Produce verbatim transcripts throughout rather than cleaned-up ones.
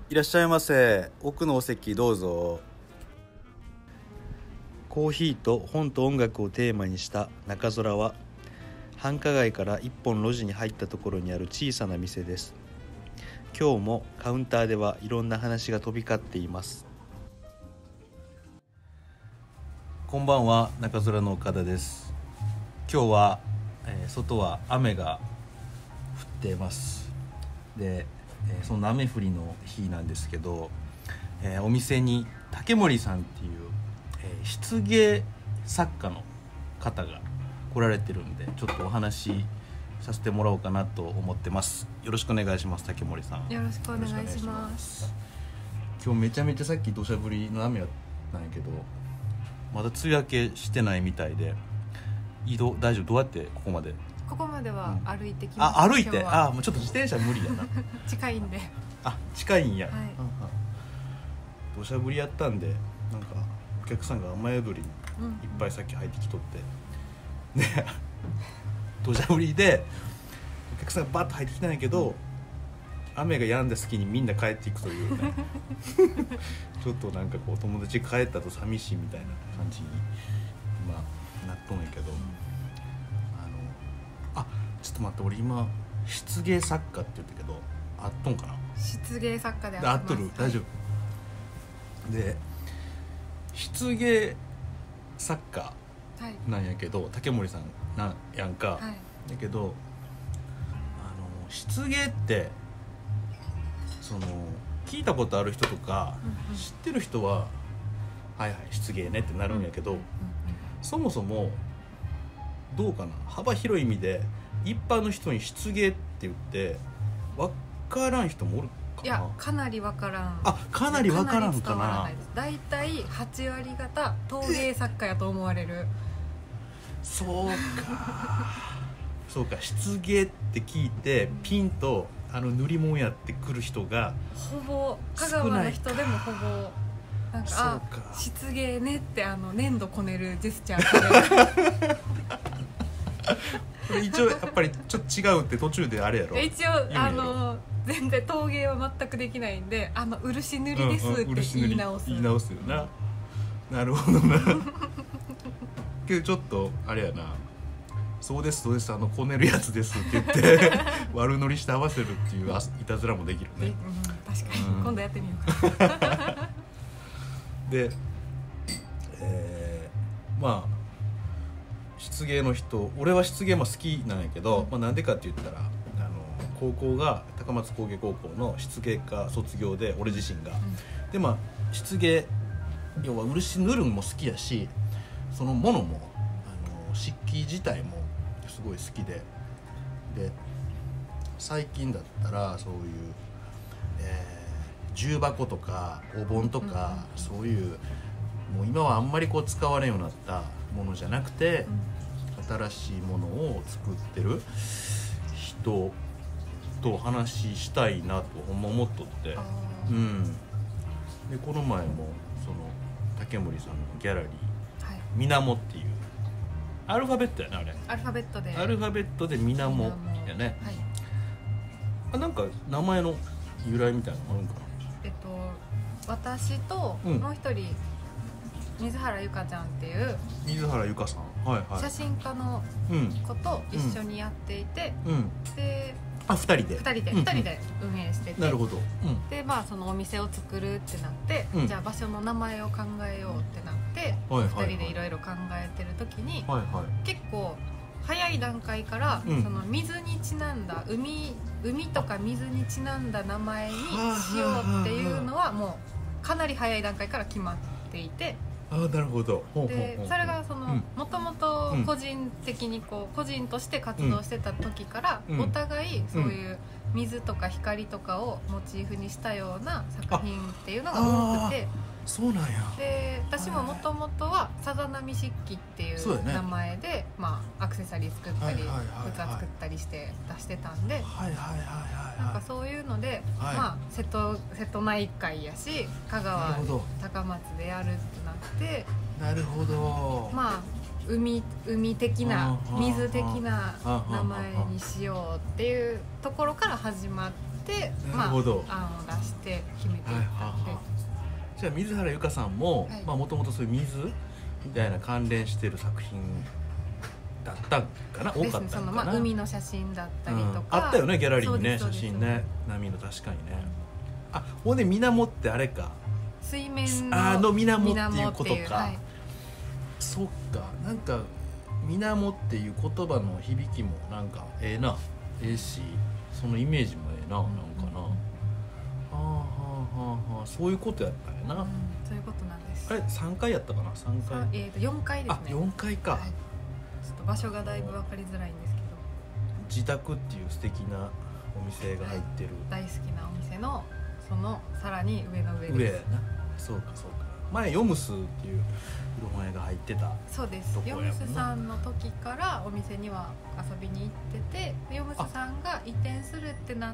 いらっしゃいませ。奥のお席どうぞ。コーヒーと本と音楽をテーマにした中空は、繁華街から一本路地に入ったところにある小さな店です。今日もカウンターではいろんな話が飛び交っています。こんばんは、中空の岡田です。今日は、えー、外は雨が降っています。で、えー、その雨降りの日なんですけど、えー、お店に竹森さんっていう、えー、漆芸作家の方が来られてるんで、ちょっとお話させてもらおうかなと思ってます。よろしくお願いします。竹森さん、 よろしくお願いします。 今日めちゃめちゃさっき土砂降りの雨なんやけど、まだ梅雨明けしてないみたいで、移動大丈夫？どうやってここまで？ ここまでは歩いてきました。 あ、歩いて？あ、もうちょっと自転車無理やな近いんで。 あ、近いんや、 はい、 土砂降りやったんで、なんかお客さんが雨宿りにいっぱいさっき入ってきとって、で土砂降りでお客さんがバッと入ってきたんやけど、雨が止んだ隙にみんな帰っていくというねちょっとなんかこう友達帰ったと寂しいみたいな感じに今なっとんやけど、あのあちょっと待って、俺今漆芸作家って言ったけどあっとんかな。 漆芸作家であっあっとる、大丈夫で、漆芸作家なんやけど、はい、竹森さんなんやんか、はい、だけどあの漆芸ってその聞いたことある人とか、うんうん、知ってる人ははいはい漆芸ねってなるんやけど、うんうんうん、そもそもどうかな、幅広い意味で一般の人に漆芸って言って分からん人もおるかな。 いや、かなり分からん。 あ、かなり分からんかな。 だいたいはちわり方陶芸作家やと思われる。 そうかそうか、漆芸って聞いてピンとあの塗り物やってくる人がほぼ香川の人でもほぼなんか、あ、漆芸ねってあの粘土こねるジェスチャーこれ一応やっぱりちょっと違うって途中であれやろ。 一応あの全然陶芸は全くできないんで、あの漆塗りですって言い直す、 うんうん、言い直すよな。なるほどなけどちょっとあれやな、そうですそうです、あのこねるやつですって言って悪乗りして合わせるっていういたずらもできるね、 うん、確かに、うん、今度やってみようかで、えー、まあ漆芸の人、俺は漆芸も好きなんやけど、まあ、なんでかって言ったら、あの高校が高松工芸高校の漆芸科卒業で、俺自身が、うん、でまあ漆芸、要は漆塗るのも好きやし、そのものもあの漆器自体もすごい好きで、で最近だったらそういう、えー、重箱とかお盆とか、うん、そういうもう今はあんまりこう使われんようになったものじゃなくて、うん、新しいものを作ってる人と話したいなとほんま思っとって、うん、でこの前もその竹森さんのギャラリー、はい、みなもっていうアルファベットやな、あれアルファベットでアルファベットでみなもやね、はい、あ、なんか名前の由来みたいなのあるんかな。 えっと私ともう一人、うん、水原ゆかちゃんっていう水原ゆかさん、はいはい、 写真家の子と一緒にやっていて、うんうん、であ、ふたりでふたりでふたりで運営してて、 なるほど、うん、 でまあそのお店を作るってなって、うん、じゃあ場所の名前を考えようってなって、はいはいはい、ふたりでいろいろ考えてる時に、はいはい、結構早い段階から、うん、その水にちなんだ 海, 海とか水にちなんだ名前にしようっていうのはもうかなり早い段階から決まっていて、 あ、なるほど。 でそれがそのもともと個人的にこう個人として活動してた時から、お互いそういう水とか光とかをモチーフにしたような作品っていうのが多くて、 そうなんや。 で私ももともとはさざ波漆器っていう名前で、ね、まあ、アクセサリー作ったり器作ったりして出してたんで、なんかそういうので、はい、まあ、瀬戸、瀬戸内海やし香川高松でやるってなって、 なるほど、 まあ海、海的な水的な名前にしようっていうところから始まって、まあ、案を出して決めていったんで、はいははじゃあ水原由香さんももともとそういう水みたいな関連してる作品だったんかな、多かったんかな。その、まあ、 海の写真だったりとか、うん、 あったよねギャラリーにね写真ね、波の確かにね。あ、ほんで水面ってあれか、 水面のあの水面っていうことか、はい、そっか、なんか水面っていう言葉の響きもなんかええな、ええし、そのイメージもええな、なんかな、うん、はあはあはあはあ、そういうことやったんやな、うん、 そういうことなんです。 あれさんかいやったかな、さんかい、 えー、とよんかいですね。 あ、よんかいか、はい、 ちょっと場所がだいぶ分かりづらいんですけど、 自宅っていう素敵なお店が入ってる、 はい、大好きなお店のそのさらに上の上です。 上やな、そうかそうか。前ヨムスっていう古本屋が入ってた。 そうです。ヨムスさんの時からお店には遊びに行ってて、ヨムスさんが移転するってなって、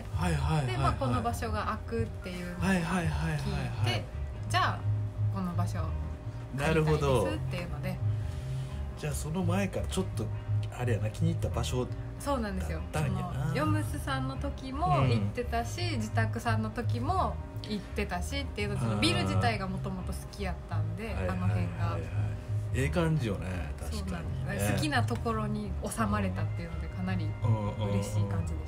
はいはいはいはい、 で、まあ、この場所が空くっていうのを聞いて、じゃあこの場所借りたいですっていうので、 じゃあその前からちょっとあれやな、気に入った場所。 そうなんですよ。そのヨムスさんの時も行ってたし、うん、自宅さんの時も行ってたしっていうの、そのビル自体がもともと好きやったんで、あの辺がええ感じよね、確かに、ね、 好きなところに収まれたっていうのでかなり嬉しい感じでした。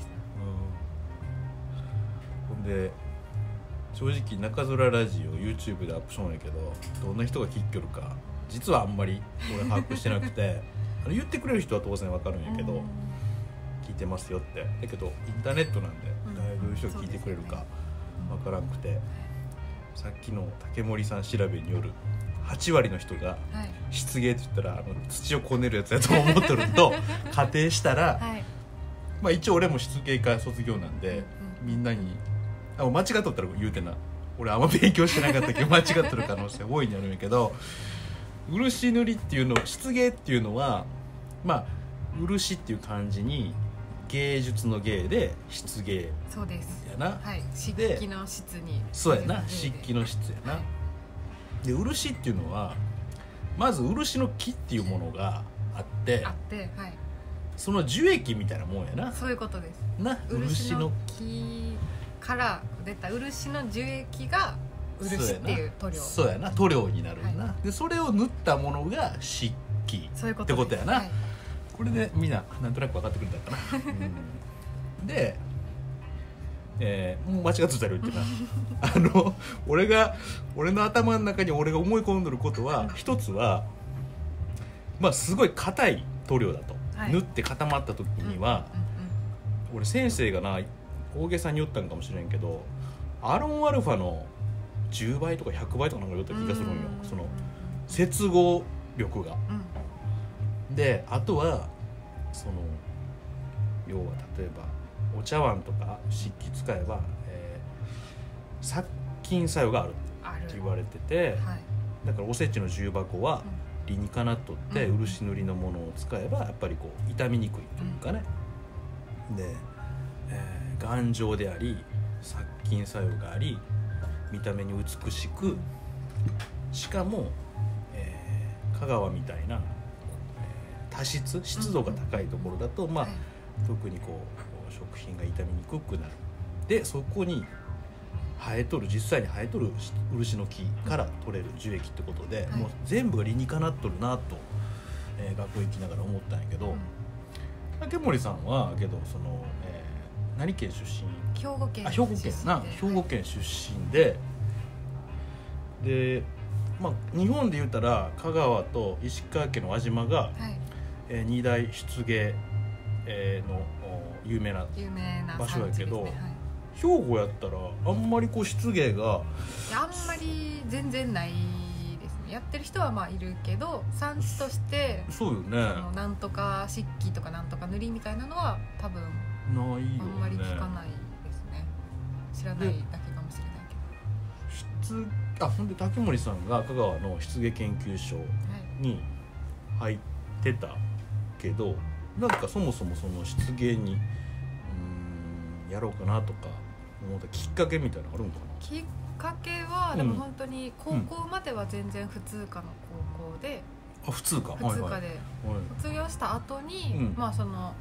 ほんで正直中空ラジオ YouTube でアップしようんやけど、どんな人が聞きよるか実はあんまり俺把握してなくてあの言ってくれる人は当然わかるんやけど、聞いてますよって、だけどインターネットなんでどういう人が聞いてくれるかわからんくて、さっきの竹森さん調べによるはちわりの人が漆芸って言ったらあの土をこねるやつやと思ってると仮定したら、はい、まあ一応俺も漆芸科卒業なんで、みんなにあ間違っとったら言うてな、俺あんま勉強してなかったけど間違っとる可能性大いにあるんやけど、漆塗りっていうの、漆芸っていうのはまあ漆っていう漢字に芸術の芸で漆芸、 そうですやな、 はい、漆器の漆に、 そうやな、漆器の漆やな、はい、で漆っていうのはまず漆の木っていうものがあってあって、はい、 その樹液みたいなもんやな。 そういうことですな、 漆の木から出た漆の樹液が漆っていう塗料、 そうやな、塗料になるな、はい、でそれを塗ったものが漆器ってことやな、はい、これでみんななんとなく分かってくれたかな、うん、で、えー、もう間違ってたら言ってなあの俺が俺の頭の中に俺が思い込んでることは一つはまあすごい硬い塗料だと、はい、塗って固まった時には、うんうんうん、俺先生がな大げさに言ったんかもしれんけどアロンアルファのじゅうばいとかひゃくばいとかなんか言った気がするんよ、その接合力が、うん、であとはその要は例えばお茶碗とか漆器使えば、えー、殺菌作用があるって言われてて、はい、だからおせちの重箱は理にかなっとって、うん、漆塗りのものを使えばやっぱりこう傷みにくいというかね、うん、で、えー、頑丈であり殺菌作用があり見た目に美しく、しかも、えー、香川みたいな、えー、多湿湿度が高いところだと、まあ、はい、特にこう食品が傷みにくくなる。でそこに生えとる実際に生えとる漆の木から取れる樹液ってことで、はい、もう全部が理にかなっとるなと、えー、学校行きながら思ったんやけど、竹森さんはけどその、えー、何県出身？ 兵庫県あ兵庫県な兵庫県出身で、はい、で、まあ、日本で言ったら香川と石川県の輪島が、はい、えー、二大漆芸、えー、の有名な場所やけど、ね、はい、兵庫やったらあんまりこう漆芸がいやあんまり全然ないですね。やってる人はまあいるけど産地としてそうよね、 そのなんとか漆器とかなんとか塗りみたいなのは多分ないよね、 あんまり聞かないですね。知らないだけかもしれないけど。 漆あほんで竹森さんが香川の漆芸研究所に入ってたけど、はい、なんかそもそもその漆芸にうーんやろうかなとか思ったきっかけみたいなのあるんかな。 きっかけはでも本当に高校までは全然普通科の高校で、 うん、あ普通科普通科で、はいはい、卒業した後に、うん、まあその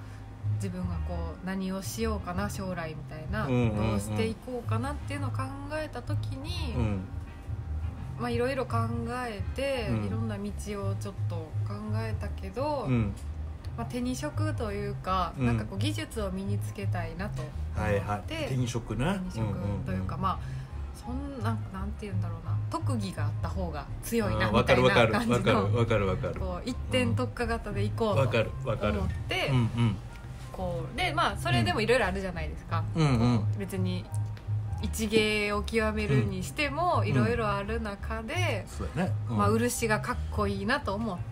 自分がこう何をしようかな将来みたいな、うんうんうん、どうしていこうかなっていうのを考えた時に、うん、まあいろいろ考えて、うん、いろんな道をちょっと考えたけど、うんまあ、手に職というか、うん、なんかこう技術を身につけたいなと思って、はいはい、 手に職ね手に職というか、うんうんうん、まあそんななんていうんだろうな、特技があった方が強いなみたいな感じの、 わかるわかるわかる、 こう一点特化型でいこうと思って、うんうん、こうでまあそれでもいろいろあるじゃないですか、うんうん、別に一芸を極めるにしてもいろいろある中で、うんうんうんまあ、漆がかっこいいなと思って、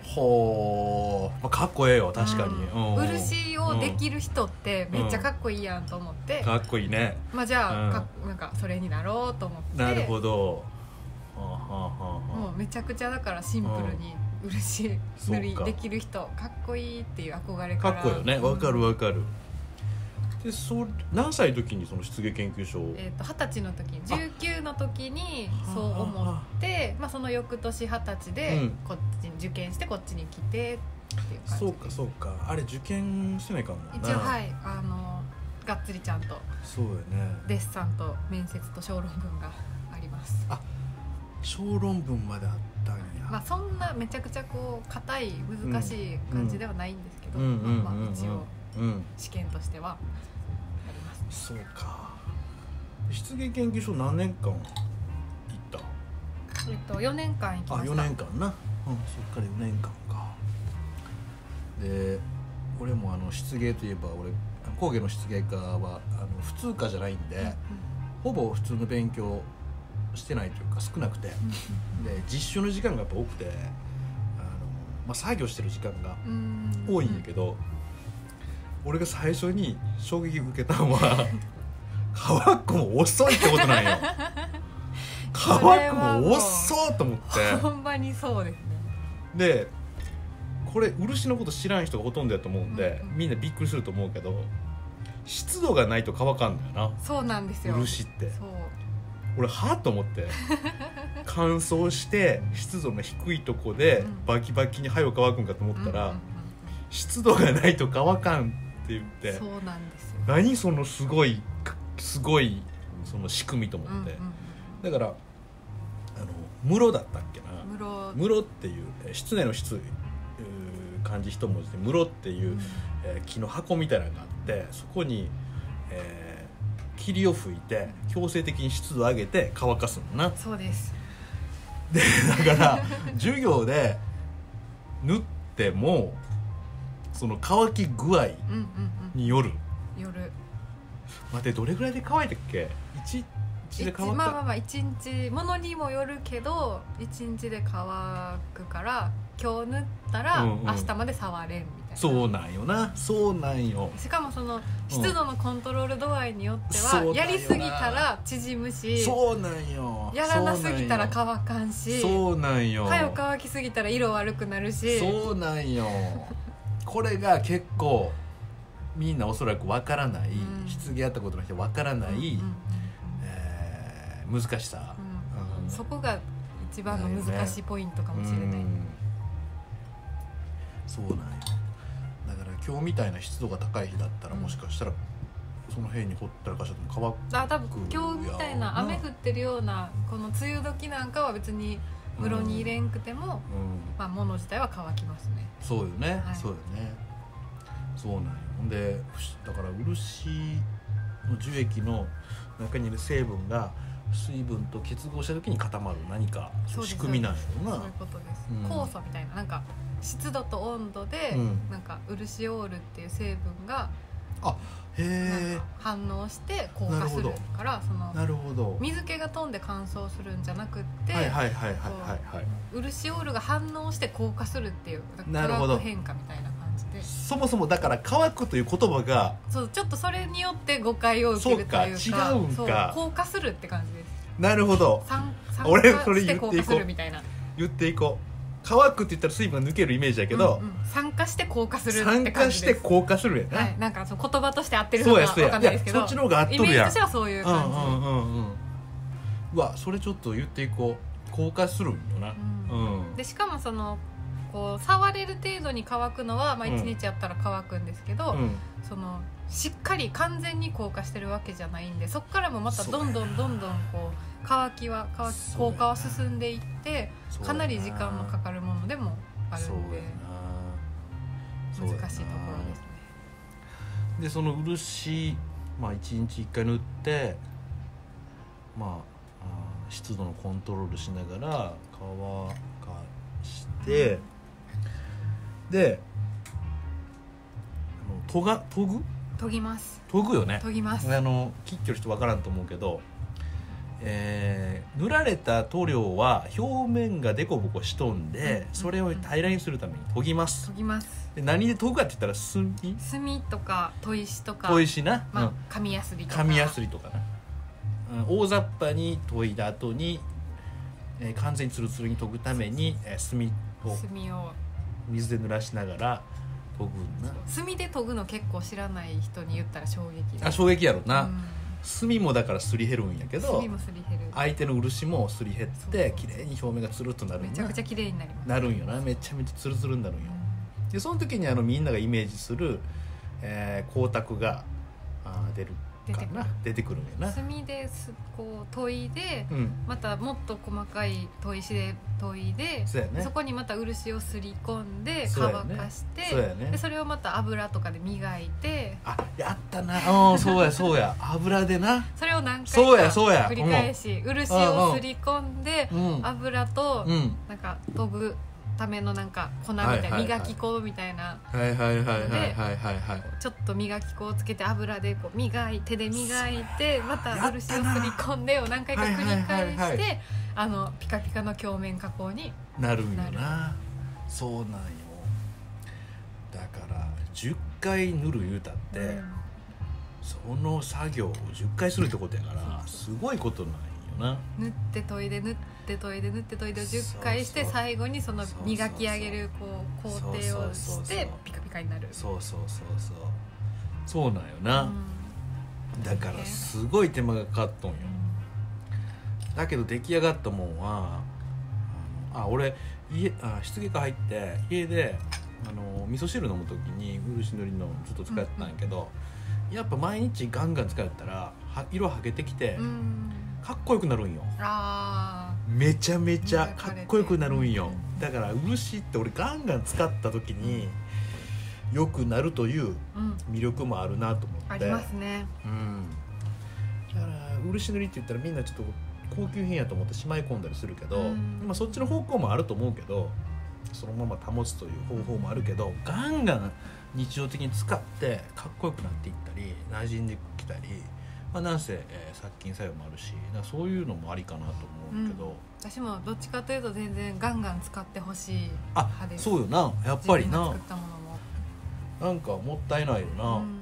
ほー、まあ、かっこええよ確かに、 うん、漆をできる人ってめっちゃかっこいいやんと思って、うん、 かっこいいね、 まあ、じゃあ、うん、かなんかそれになろうと思って、 なるほど、 はあはあはあ、もうめちゃくちゃだからシンプルに漆塗りできる人かっこいいっていう憧れから、 かっこいいよね、わかるわかる、でそ何歳の時にその漆芸研究所を、 えー、とはたちの時にじゅうきゅうの時にそう思って、まあ、その翌年はたちでこっちに受験してこっちに来てっていう感じ、 そうかそうか、あれ受験してないかもな、 一応はいあのがっつりちゃんとそうよね、 デッサンと面接と小論文があります。 あ、小論文まであったんや、 まあ、そんなめちゃくちゃこう硬い難しい感じではないんですけど、まあ一応試験としてはあります、 ね、そうか。漆芸研究所何年間行った？ えっとよねんかん行きました。 あ、よねんかんな、うん、そっからよねんかんか。で俺もあの漆芸といえば俺工芸の漆芸科はあの普通科じゃないんで、うんうん、ほぼ普通の勉強してないというか少なくて、うん、で実習の時間がやっぱ多くて、あの、まあ、作業してる時間が多いんやけど、うんうん、俺が最初に衝撃を受けたのは乾くも遅いってことなんよ乾くも遅いと思ってほんまにそうですね。 でこれ漆のこと知らん人がほとんどやと思うんで、うんうん、みんなびっくりすると思うけど湿度がないと乾かんだよな。 そうなんですよ、 漆って。 そう俺はぁと思って乾燥して湿度の低いとこでバキバキに早く乾くんかと思ったら、うんうんうん、湿度がないと乾かんって言って、 そうなんですよ。 何そのすごいすごいその仕組みと思って、うんうん、だからあの室だったっけな、 室室っていう室内の室漢字一文字で室っていう、うんえー、木の箱みたいなのがあって、そこに、えー、霧を吹いて強制的に湿度を上げて乾かすのな。 そうです。 でだから授業で塗ってもその乾き具合による、 うんうんうん、よる。 待って、どれぐらいで乾いたっけ？いちにちで乾くか。 まあまあまあいちにちものにもよるけどいちにちで乾くから今日塗ったら明日まで触れんみたいな、うん、 そうなんよな、そうなんよ。 しかもその湿度のコントロール度合いによっては、うん、やりすぎたら縮むし、 そうなんよ。 やらなすぎたら乾かんし、 そうなんよ。 早く乾きすぎたら色悪くなるし、 そうなんよこれが結構みんなおそらくわからない、うん、漆芸やったことの人わからない、うんうんうんえー、難しさ、 うんうん、そこが一番の難しいポイントかもしれない、ねうん、 そうなんよ。だから今日みたいな湿度が高い日だったら、もしかしたらその辺にほったらかしちゃっても乾く。 あ、多分今日みたいな雨降ってるようなこの梅雨時なんかは別に室に入れんくても、うんまあ、物自体は乾きますね。 そうよね、はい、そうよね。そうなんよ。ほんでだから漆の樹液の中にいる成分が水分と結合した時に固まる何か仕組みなんやろな。 そういうことです、うん、酵素みたいな、なんか湿度と温度で、うん、なんか漆オールっていう成分があへ反応して硬化するから、そのなるほど水気が飛んで乾燥するんじゃなくってはいはいはいはいはいはい漆オールが反応して硬化するっていう化学変化みたいな感じで、 そもそもだから乾くという言葉がそうちょっとそれによって誤解を受けるというか、 そうか違うんか、そう硬化するって感じです。 なるほど。 酸俺それ言っていこう言っていこう乾くって言ったら水分が抜けるイメージだけど、 うんうん、酸化して硬化するって感じです。 酸化して硬化するやな、 はい、なんかその言葉として合ってるのか分かんないですけど、 そっちの方が合っとるやん。 イメージとしてはそういう感じ、うんうんうんうん、 うわそれちょっと言っていこう。硬化するんよな、 うんうん、でしかもそのこう触れる程度に乾くのは、まあ、いちにちやったら乾くんですけど、 うん、 そのしっかり完全に硬化してるわけじゃないんで、そこからもまたどんどんどんどんこう乾きは乾き硬化は進んでいってかなり時間のかかるものでもあるんで難しいところですね。 でその漆、まあ、いちにちいっかい塗って、まあ、あ湿度のコントロールしながら乾かして、うん、で研が研ぐ研ぎます研ぐよね。 研ぎます。 あの切ってる人分からんと思うけど、えー、塗られた塗料は表面がデコボコしとんで、うん、それを平らにするために研ぎます研ぎます。 で何で研ぐかって言ったら炭炭とか砥石とか砥石な、 まあ、紙やすりとか紙やすりとかな、うん、大雑把に研いだ後に、えー、完全にツルツルに研ぐために、えー、炭を炭を水で濡らしながら研ぐんな。 炭で研ぐの結構知らない人に言ったら衝撃です。 あ衝撃やろな、 うん、 炭もだからすり減るんやけど、 炭もすり減る、 相手の漆もすり減って綺麗に表面がツルッとなるんや。 めちゃくちゃ綺麗になります。 なるんよな。めちゃめちゃツルツルになるんよ、うん、でその時にあのみんながイメージする、えー、光沢があ出るかな出てくるんやな。 炭ですこう研いで、 うん、 またもっと細かい砥石で研いでそ, うや、ね、 そこにまた漆をすり込んで乾かしてそ, うや、ね そ, うや、ね、 でそれをまた油とかで磨いて、 あやったな、うん、そうやそうや油でなそれを何回か繰り返し、うん、漆をすり込んで、うん、油となんか研ぐためのなんか粉みたいな、はいはいはい、磨き粉みたいなはいはいはいはいはいはいちょっと磨き粉をつけて油でこう磨い手で磨いてまた漆をすり込んでを何回か繰り返して、はいはいはいはい、あのピカピカの鏡面加工になるんよな。そうなんよ。だからじゅっかい塗る言うたって、うん、その作業をじゅっかいするってことやからすごいことなんよな。 塗って研いで塗って研いで塗って研いでをじゅっかいして最後にその磨き上げるこう工程をしてピカピカになる。 そうそうそうそうそうなんよな、うん、だからすごい手間がかかっとんよ、うん、だけど出来上がったもんはあ俺家あ漆芸家入って家であの味噌汁飲む時に漆塗りのずっと使ってたんやけど、うん、やっぱ毎日ガンガン使ったらは色はげてきて、うんかっこよくなるんよ。 あめちゃめちゃかっこよくなるんよ。だから漆って俺ガンガン使った時によくなるという魅力もあるなと思って、 うん、ありますね、 うん、だから漆塗りって言ったらみんなちょっと高級品やと思ってしまい込んだりするけど、うん、まあ、そっちの方向もあると思うけどそのまま保つという方法もあるけどガンガン日常的に使ってかっこよくなっていったり馴染んできたり、まあ、なんせ、えー、殺菌作用もあるしそういうのもありかなと思うけど、うん、 私もどっちかというと全然ガンガン使ってほしい派です。 あ、そうよな、やっぱりな、 自分が作ったものもなんかもったいないよな、うんうん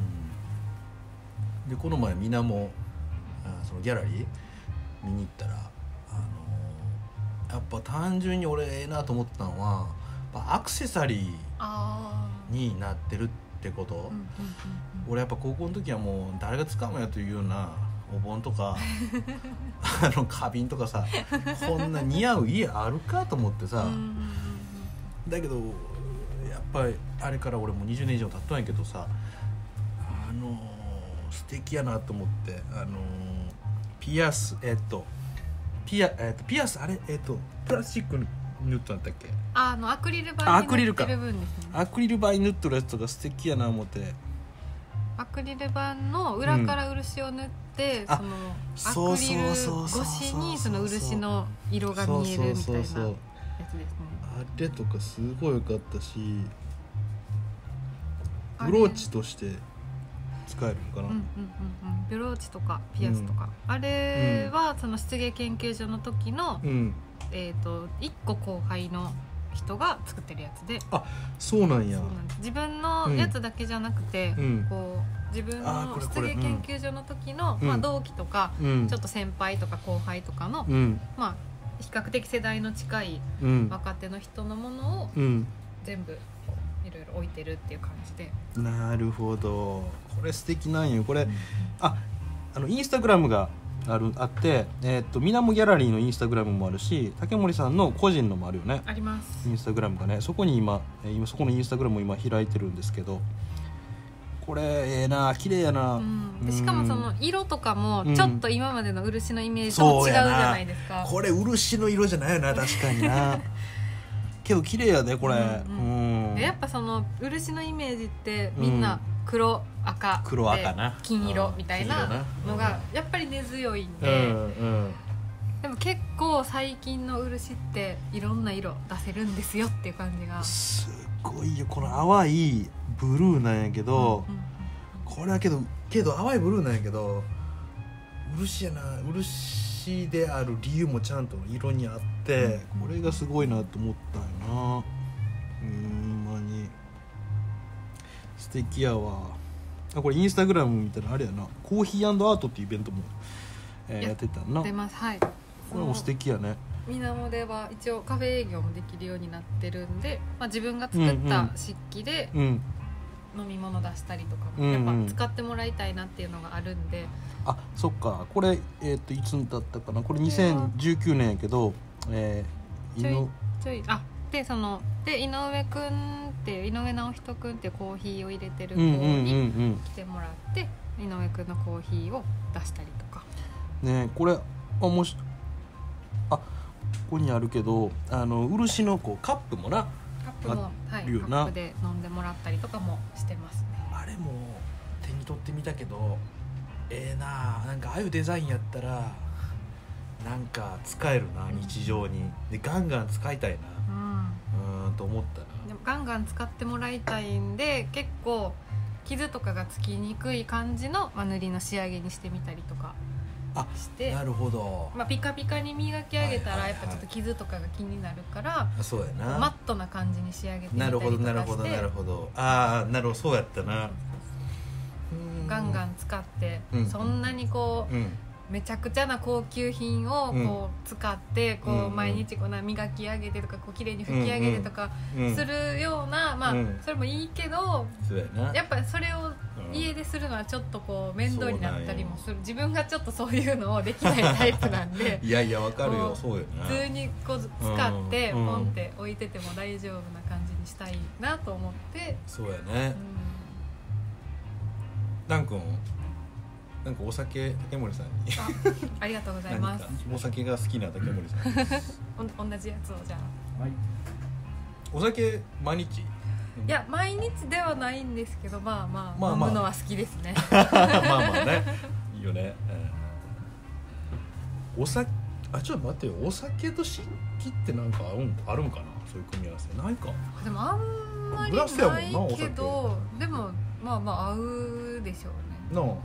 、でこの前みなもあそのギャラリー見に行ったら、あのー、やっぱ単純に俺ええなと思ったのはやっぱアクセサリーになってるってこと、うんうんうんうん、俺やっぱ高校の時はもう誰が使うのやというようなお盆とかあの花瓶とかさこんな似合う家あるかと思ってさ、うんうんうん、だけどやっぱりあれから俺もにじゅうねん以上経ったんやけどさ、あのー、素敵やなと思って、あのー、ピアスえー、っとピア、えー、っとピアスあれえー、っとプラスチックに塗ったんだっけ、 ああのアクリル板に塗ってる分ですね。 アクリル板に塗ってるやつとか素敵やな思って、 アクリル板の裏から漆を塗って、うん、そのアクリル越しにその漆の色が見えるみたいなやつですね。 あれとかすごい良かったし、ブローチとして使えるのかな、うんうんうんうん、 ブローチとかピアスとか、うん、あれはその漆芸研究所の時の、うん、えーと、いっこ後輩の人が作ってるやつで、 あ、そうなんや。 そうなんです。自分のやつだけじゃなくて、うん、こう自分の漆芸研究所の時の、うん、まあ、同期とか、うん、ちょっと先輩とか後輩とかの、うん、まあ比較的世代の近い若手の人のものを全部いろいろ置いてるっていう感じで、 なるほど、これ素敵なんよこれ、うん、あ、あのインスタグラムがあるあって、えー、っとみなもギャラリーのインスタグラムもあるし、竹森さんの個人のもあるよね。 あります。 インスタグラムがね、そこに今今そこのインスタグラムを今開いてるんですけど、これええー、な、綺麗やな、うん、 でしかもその色とかもちょっと今までの漆のイメージと違うじゃないですか、 うん、これ漆の色じゃないよな、確かになけど綺麗やでこれ、うんうんうん、やっぱその漆のイメージってみんな黒、赤、 黒赤な、 金色みたいなのがやっぱり根強いんで、うんうん、でも結構最近の漆っていろんな色出せるんですよっていう感じがすごいよ。この淡いブルーなんやけど、うんうんうん、これはけどけど淡いブルーなんやけど漆やな、漆である理由もちゃんと色にあって、うんうん、これがすごいなと思ったよな。うーん、まに素敵やわ。あ、これインスタグラムみたいなあれやな、コーヒー&アートっていうイベントも、えー、や, やってたんな。 出ます、はい。 これも素敵やね。 みなもでは一応カフェ営業もできるようになってるんで、まあ、自分が作った漆器で飲み物出したりとかも、うん、やっぱ使ってもらいたいなっていうのがあるんで、 あ、そっか。これ、えー、といつだったかな、これにせんじゅうきゅうねんやけど、えー、 ちょいちょいあでそので井上くんって井上直人くんってコーヒーを入れてる子に来てもらって、井上くんのコーヒーを出したりとかね。これあもしあここにあるけど、あの漆のこうカップもな、 カップも、はい、カップで飲んでもらったりとかもしてますね。 あれも手に取ってみたけど、ええー、な、なんかああいうデザインやったらなんか使えるな、日常に。でガンガン使いたいな、うん、うんと思ったな。 でもガンガン使ってもらいたいんで、結構傷とかがつきにくい感じの塗りの仕上げにしてみたりとかして、 なるほど、 まあ、ピカピカに磨き上げたらやっぱちょっと傷とかが気になるから、はいはいはい、 そうやな、 マットな感じに仕上げてみたりとかして。 なるほどなるほどなるほど、ああなるほど、そうやったな。 ガンガン使って、うん、そんなにこう、うん、めちゃくちゃな高級品をこう使ってこう毎日こうな磨き上げてとかこう綺麗に拭き上げてとかするような、まあそれもいいけど、やっぱりそれを家でするのはちょっとこう面倒になったりもする。自分がちょっとそういうのをできないタイプなんでいやいやわかるよ、そうよな。 普通にこう使ってポンって置いてても大丈夫な感じにしたいなと思って。 そうやね、ダン君なんかお酒竹森さんにあ, ありがとうございます。 お酒が好きな竹森さんです同じやつをじゃあ、はい、 お酒毎日？いや毎日ではないんですけど、まあまあ、まあまあ、飲むのは好きですねまあまあね、いいよね、うん、お酒、あ、ちょっと待ってよ、お酒と漆器ってなんかあるん、あるんかな、そういう組み合わせないか。 でもあんまりないけど、でもまあまあ合うでしょうね。 なあ、なんか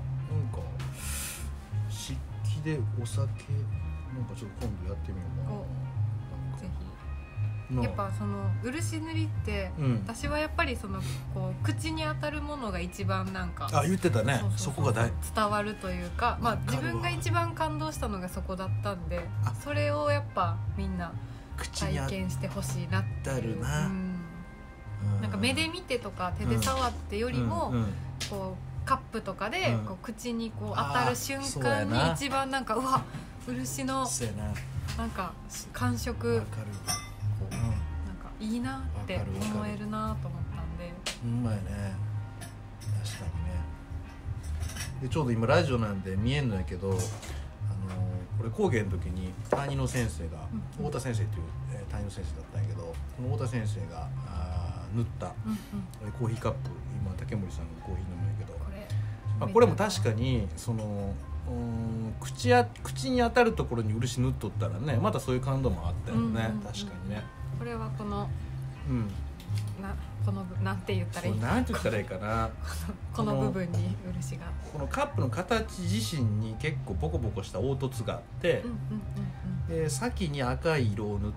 漆器でお酒なんかちょっと今度やってみようかな。 ぜひ。やっぱその漆塗りって、うん、私はやっぱりそのこう口に当たるものが一番なんか、 あ、言ってたね、そうそうそう、そこが大伝わるというか、まあ自分が一番感動したのがそこだったんで、それをやっぱみんな体験してほしいなっていう。な、うん、なんか目で見てとか手で触ってよりも、うんうんうん、こうカップとかでこう口にこう当たる瞬間に一番なんか、うわ、漆のなんか感触、こうなんかいいなって思えるなと思ったんで。 うまいね、確かにね。でちょうど今ラジオなんで見えんのやけど、あのー、これ工芸の時に担任の先生が、うん、太田先生っていう、えー、担任の先生だったんやけど、この太田先生があ塗った、うんうん、コーヒーカップ、今竹森さんがコーヒー飲むんやけど、これ、まあ、これも確かにそのうん口や口に当たるところに漆塗っとったらね、またそういう感動もあったよね、うんうんうん、確かにね。 これはこの、うん、なこのなんて言ったらいいかなんて言ったらいいかなこの部分に漆が、 このカップの形自身に結構ボコボコした凹凸があって、うんうんうんうん、で先に赤い色を塗って、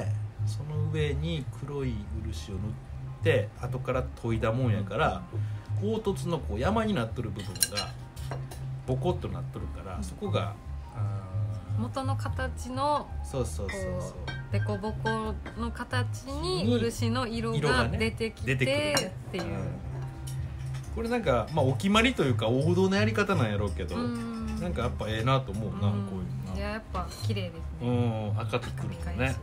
その上に黒い漆を塗って後から研いだもんやから、凹凸のこう山になっとる部分がボコッとなっとるから、そこが元の形のそうそうそうそうデコボコの形に漆の色が出てきてっていう、 これなんか、まあ、お決まりというか王道のやり方なんやろうけど、んなんかやっぱええなと思うな、こういうのな。 いややっぱ綺麗ですね。 うん赤ピクルのね、うんうん、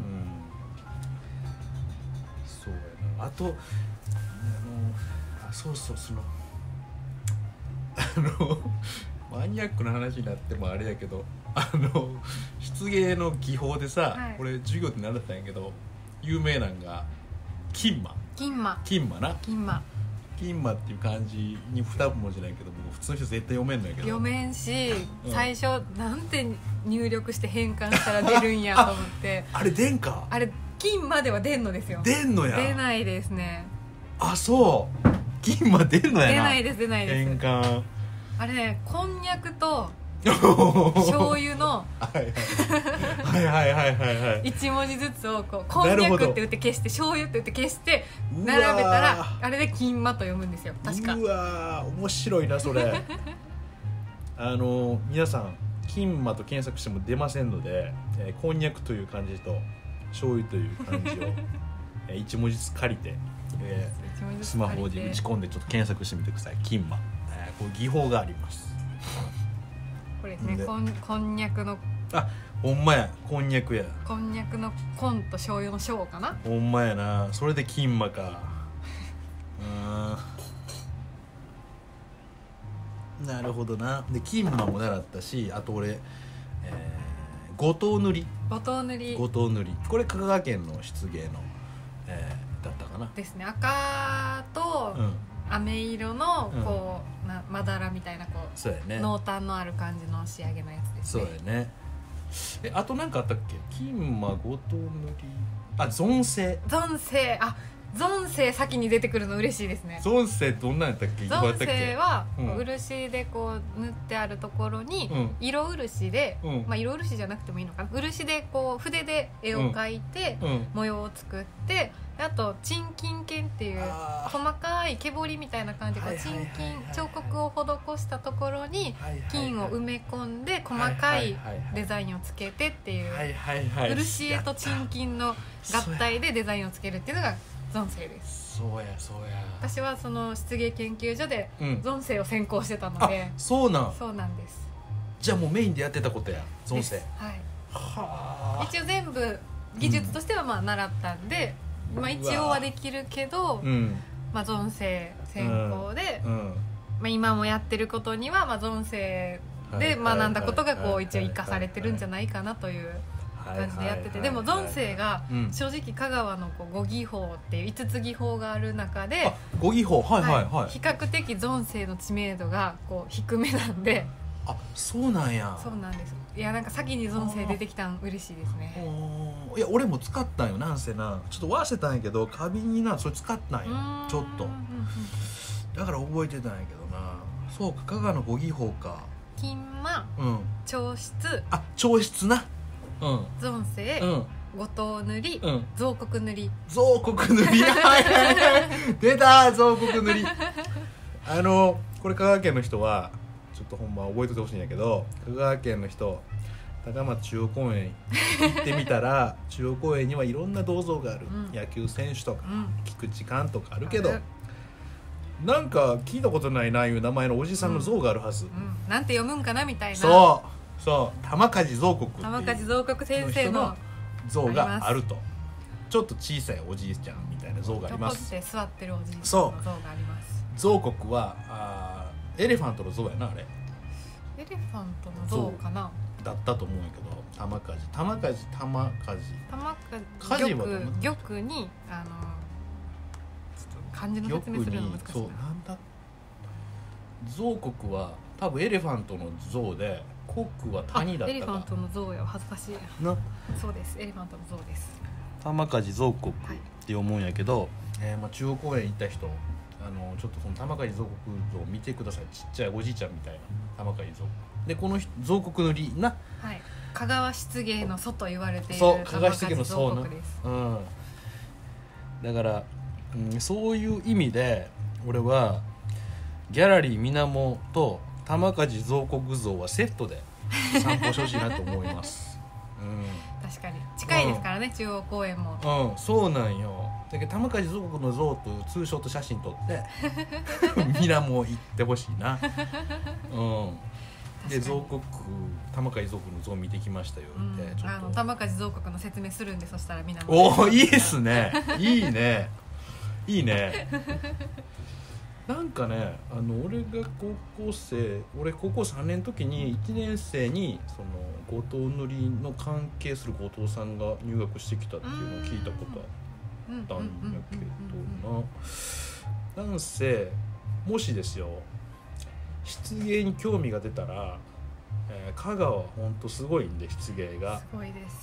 そうやな。あとあのあそうそうそのあのマニアックな話になってもあれやけど、あの漆芸の技法でさ、はい、これ授業で習ったんやけど有名なんが金馬金馬金馬な金馬金馬っていう漢字にに文字ないけども普通の人絶対読めんのやけど読めんし、うん、最初なんて入力して変換したら出るんやと思ってあ, あれ出んかあれ金までは出んのですよ。 出んのや。 出ないですね。 あそう金ま出んのやな。 出ないです出ないです。 変換あれねこんにゃくと醤油のはいはいはいはいはいいち文字ずつをこうこんにゃくって打って消して醤油って打って消して並べたらあれで金馬と読むんですよ確か。 うわ面白いなそれあの皆さん金馬と検索しても出ませんので、えー、こんにゃくという漢字と醤油という漢字をえー、いち文字ずつ借りて、えー、スマホで打ち込んでちょっと検索してみてください。金馬、えー、こう技法があります。 これねこん、こんにゃくのあほんまやこんにゃくやこんにゃくのこんと醤油の醤かな。 ほんまやなそれで金馬かうんなるほどな。で金馬も習ったしあと俺、えー、五島塗り五島塗り五島塗りこれ香川県の漆芸の、えー、だったかなですね。赤と、うん飴色のこう、うん、なまだらみたいなこうそうや、ね、 濃淡のある感じの仕上げのやつですね。 そうやね。えあと何かあったっけ。金馬五島塗りあ存世存世あ存世先に出てくるの嬉しいですね。 存世どんなんやったっけ。 存世は、うん、漆でこう塗ってあるところに、うん、色漆で、うんまあ、色漆じゃなくてもいいのかな。漆でこう筆で絵を描いて、うん、模様を作ってあと沈金剣っていう細かい毛彫りみたいな感じで沈金彫刻を施したところに金を埋め込んで細かいデザインをつけてっていう漆絵と沈金の合体でデザインをつけるっていうのが存世です。 そうやそうや。 私はその漆芸研究所で存世を専攻してたので、うん、 そうなんそうなんです。 じゃあもうメインでやってたことや存世。 はい。は一応全部技術としてはまあ習ったんで、うん、まあ一応はできるけど、うん、まあ存世専攻で、うんうんまあ、今もやってることにはまあ存世で学んだことがこう一応生かされてるんじゃないかなという感じでやってて、でも存世が正直香川のこうご技法っていういつつ技法がある中でご技法はいはいはい、 比較的存世の知名度がこう低めなんで。 あそうなんや。 そうなんです。いやなんか先に存世出てきたん嬉しいですね。 いや俺も使ったんよなんせなちょっと忘れたんやけど花瓶になそれ使ったんよちょっとだから覚えてたんやけどな。そうか香川のご技法か金馬、うん、彫漆あ彫漆なうん存世、うん、五島塗り、うん、増黒塗り増黒塗りはいはいはい出た増黒塗りあのこれ香川県の人はちょっとほんま覚えててほしいんやけど香川県の人高松中央公園行ってみたら中央公園にはいろんな銅像がある、うん、野球選手とか、うん、菊池寛とかあるけどなんか聞いたことないないう名前のおじさんの像があるはず、うんうん、 なんて読むんかなみたいな。 そうそう玉梶造国っていう玉梶造国先生の像があるとちょっと小さいおじいちゃんみたいな像があります。 ちょっと座ってるおじいちゃんの像があります。 造国はあエレファントの像やなあれ。 エレファントの像かなだったと思うんやけど玉梶玉梶玉梶玉梶玉玉にあのちょっと漢字の説明するの難しいな。そうなんだ造国は多分エレファントの像で国は谷だったか。 エレファントの像や恥ずかしいな。そうですエレファントの像です。 玉梶造国って思うんやけど、はいえーまあ、中央公園行った人あのちょっとその玉梶造国像を見てください。ちっちゃいおじいちゃんみたいな玉梶造国でこの造国のりな、 はい、香川漆芸の祖と言われているそう香川漆芸の祖な、うん、だから、うん、そういう意味で俺はギャラリーみなもと玉梶造国像はセットで散歩してほしいなと思います、 うん、 確かに近いですからね、うん、中央公園も。 うん、そうなんよ。だけど玉梶蔵国の像とツーショット写真撮ってみなも行ってほしいな。うんで蔵国玉梶蔵国の像見てきましたよって、うん、ちょっとあの玉梶蔵国の説明するんで、そしたらみんなおおいいっすねいいねいいねなんかねあの俺が高校生俺高校さんねんの時にいちねん生にその後藤塗りの関係する後藤さんが入学してきたっていうのを聞いたことあったんだけどな。なんせもしですよ漆芸に興味が出たら、えー、香川はほんとすごいんで漆芸がすごいです。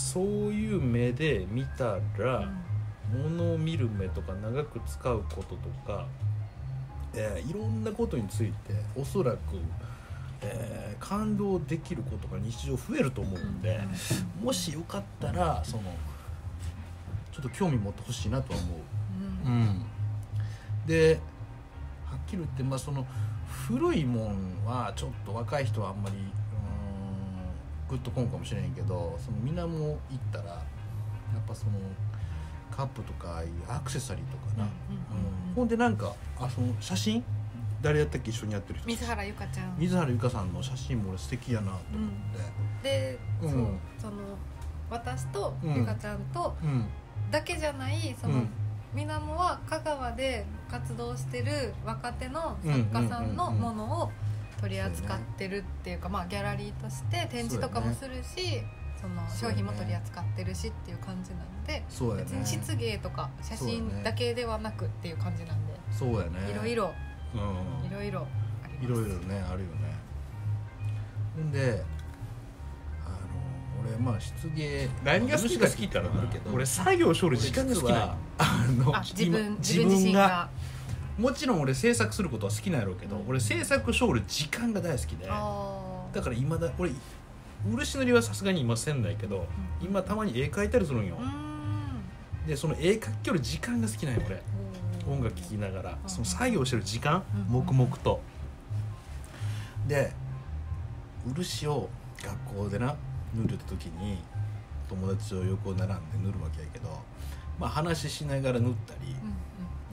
そういう目で見たら、うん、物を見る目とか長く使うこととか、えー、いろんなことについておそらく、えー、感動できることが日常増えると思うんで、うん、もしよかったらそのちょっと興味持ってほしいなとは思う、うんうん、ではっきり言って、まあ、その古いもんはちょっと若い人はあんまりうーんグッとこんかもしれんけど、その水面行ったらやっぱそのカップとかアクセサリーとかな、うんうんうんうん、ほんでなんかあその写真誰やったっけ一緒にやってる人水原ゆかちゃん水原ゆかさんの写真も俺素敵やなと思って、 うん、で、うん、そうその私とゆかちゃんとだけじゃないその、うんみなもは香川で活動してる若手の作家さんのものを取り扱ってるっていうか、まあギャラリーとして展示とかもするし、その商品も取り扱ってるしっていう感じなので、別に漆芸とか写真だけではなくっていう感じなんで、 そうやね。 いろいろいろいろあります。 いろいろねあるよね。ほんで。俺まあ漆芸何が好きか好きってのもあるけど、俺作業しょる時間が好きなあのあ自分自分自身がもちろん俺制作することは好きなんやろうけど、うん、俺制作しょる時間が大好きで、だから今だ俺漆塗りはさすがに今せんないけど、うん、今たまに絵描いたりするんよ。でその絵描きよる時間が好きなんよ俺。音楽聴きながらその作業してる時間、うん、黙々とで漆を学校でな塗る時に友達と横並んで塗るわけやけど、まあ話しながら塗ったり、うんうん、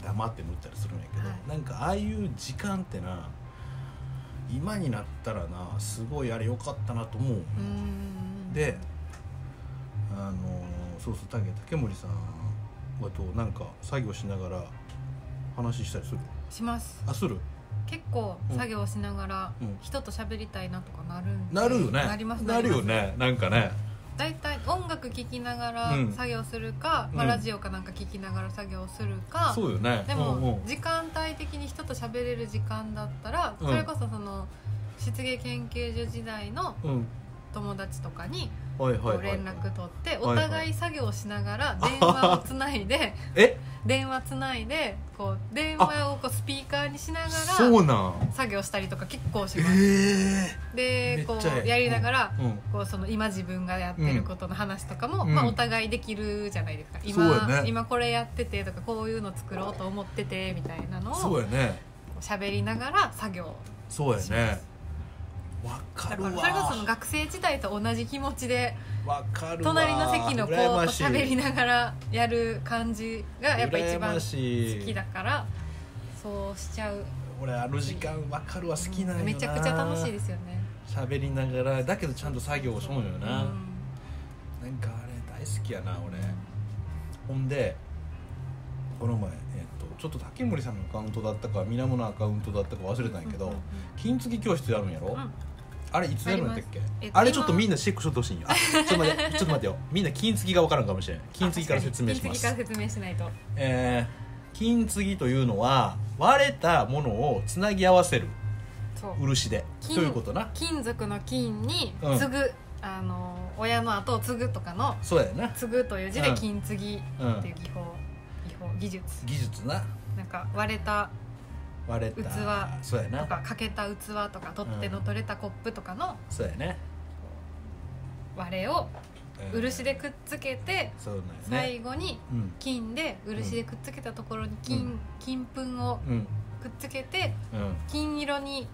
黙って塗ったりするんやけど、はい、なんかああいう時間ってな今になったらなすごいあれ良かったなと思う。うんであのそうそう竹竹森さんはとなんか作業しながら話したりする？ します。 あする？ 結構作業しながら人と喋りたいなとかなるんで、 なるよね。 なります。 なるよね。なんかね。 だいたい音楽聴きながら作業するか、うんまあ、ラジオかなんか聴きながら作業するか、 うん、そうよね。 でも、うんうん、時間帯的に人と喋れる時間だったら、うん、それこそその漆芸研究所時代の友達とかに連絡取ってお互い作業しながら電話をつないでえ電話つないでこう電話をこうスピーカーにしながら作業したりとか結構します。 えー、でこうやりながら、うん、こうその今自分がやってることの話とかも、うんまあ、お互いできるじゃないですか。今、ね、今これやっててとかこういうの作ろうと思っててみたいなのをそうやね喋りながら作業します。 そうやね。わかるわ。 それこその学生時代と同じ気持ちでわかるわ。 隣の席の子と喋りながらやる感じがやっぱ一番好きだからそうしちゃう。 俺あの時間わかるわ。好きなんよな、うん、 めちゃくちゃ楽しいですよね。 喋りながらだけどちゃんと作業をしようよな、うん、なんかあれ大好きやな俺。ほんでこの前、えっと、ちょっと竹森さんのアカウントだったかみなものアカウントだったか忘れたんやけど、うんうんうん、金継ぎ教室やるんやろ、うんあれいつやるんだっけ？ あ, えっと、あれちょっとみんなチェックしとってほしいんよ。あちょっと待ってちょっと待ってよ。みんな金継ぎが分からんかもしれない。金継ぎから説明します。 金継ぎから説明しないと。 えー、金継ぎというのは割れたものをつなぎ合わせる漆で。ということな。 金属の金に継ぐ、うん、あの親の後を継ぐとかのそうやな。 継ぐという字で金継ぎっていう技法、うん、技法技術。 技術な。 なんか割れた。 割れた器そうやなとか欠けた器とか取っ手の取れたコップとかの、 うん、そうやね割れを漆でくっつけて、 うんね、 最後に金で漆でくっつけたところに金、うん、金粉をくっつけて、うん、金色に